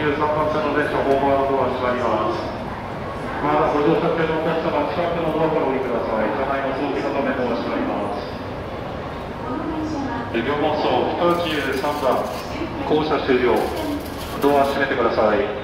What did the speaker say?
番線の電車、ホームアウトドア閉まります。まだご乗車中のお客様、近くのドアからお降りください。車内の早期のためドア閉まります。両門層、193番、降車終了。ドア閉めてください。